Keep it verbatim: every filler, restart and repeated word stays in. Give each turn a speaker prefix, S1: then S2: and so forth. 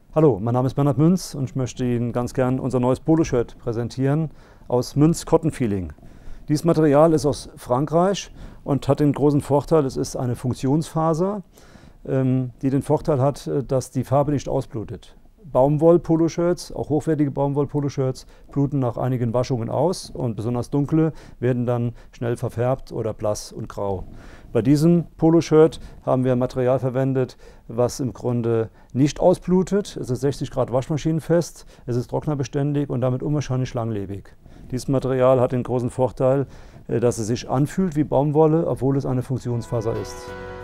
S1: Hallo, mein Name ist Bernhard Münz und ich möchte Ihnen ganz gern unser neues Poloshirt präsentieren aus Münz Cotton Feeling. Dieses Material ist aus Frankreich und hat den großen Vorteil, es ist eine Funktionsfaser, ähm, die den Vorteil hat, dass die Farbe nicht ausblutet. Baumwoll-Poloshirts, auch hochwertige Baumwoll-Poloshirts, bluten nach einigen Waschungen aus und besonders dunkle werden dann schnell verfärbt oder blass und grau. Bei diesem Poloshirt haben wir ein Material verwendet, was im Grunde nicht ausblutet. Es ist sechzig Grad waschmaschinenfest, es ist trocknerbeständig und damit unwahrscheinlich langlebig. Dieses Material hat den großen Vorteil, dass es sich anfühlt wie Baumwolle, obwohl es eine Funktionsfaser ist.